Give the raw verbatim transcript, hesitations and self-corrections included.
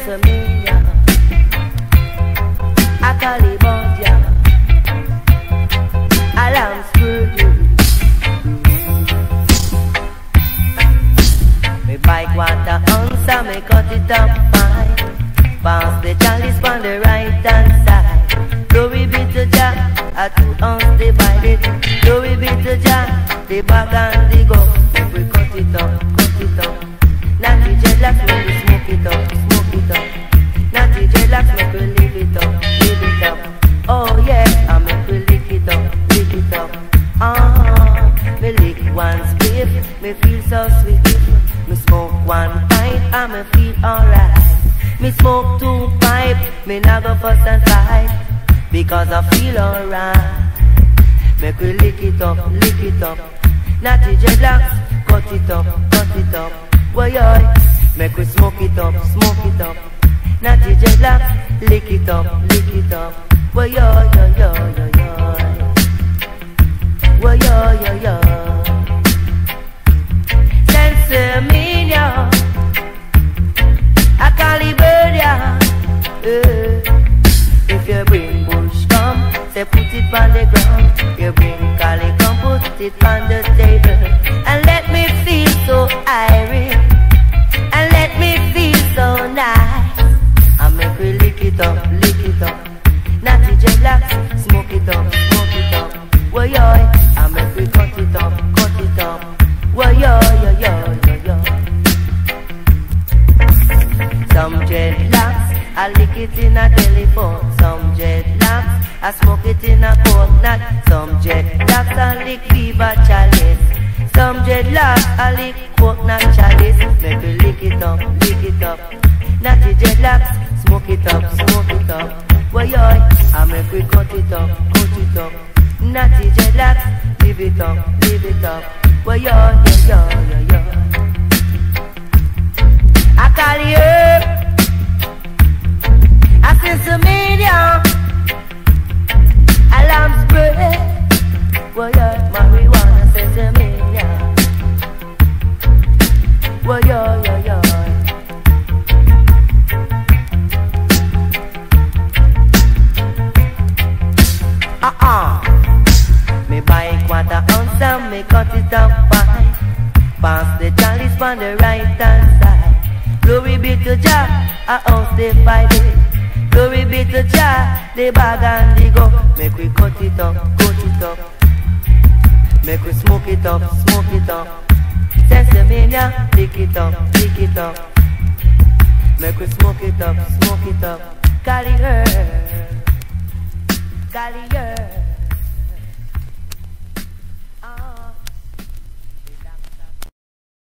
Sensimilia, Akalibodia, Alarm Screw. Me bike water answer, me cut it up fine. Pass the chalice on the right hand side. Glory be to Jah, a two ounce divided. Glory be to Jah, the bag and the go. We cut it up, cut it up. Natty dreadlocks make we smoke it up, smoke it up. Natty dreadlocks make we live it up, live it up. Oh yeah, I make we lick it up, lick it up. Ah, me lick one spliff, me feel so sweet. Me smoke one pipe, and me feel alright. Me smoke two pipe, me not go fuss and fight, because I feel alright. Make we lick it up, lick it up. Natty dreadlocks, cut it up, cut it up. Woy yoy, make we smoke it up, smoke it up. Natty dreadlocks, lick it up, lick it up. Woy yoy, yoy, yoy, yoy, yoy. Woy yoy, yoy, yoy. Sensimilia, Akalibodia. If you bring bush come, say put it on the ground. You bring Cali come, put it on the table. And let me feel so irie, and let me feel so nice. I make we lick it up, lick it up. Natty dreadlocks, smoke it up, smoke it up. Woy yoy, I make we cut it up, cut it up. Woy yoy, yoy, yoy, yoy, yoy. Some dreadlocks, I lick it in a telephone. Some dreadlocks, I smoke it in a coconut. Some dreadlocks, I lick fever chalice. Some dreadlocks, I lick coconut chalice. Make we lick it up, lick it up. Natty dreadlocks, smoke it up, smoke it up. Woy yoy, I make we cut it up, cut it up. Natty dreadlocks, leave it up, leave it up. Woy yoy, yoy, yoy, yoy, yoy. I call you, I Sensimilia, alarm spray. Woy yoy, marijuana Sensimilia. Woy yoy, yoy, yoy. Uh-uh. Me bike water ounce and me cut it up fine. Pass the chalice on the right hand side. Glory be to Jah, a ounce divided. Glory be to Jah, the bag and the go. Make we cut it up, cut it up. Make we smoke it up, smoke it up. Sensimilia, lick it up, lick it up. Make we smoke it up, smoke it up. Cali her, Cali her.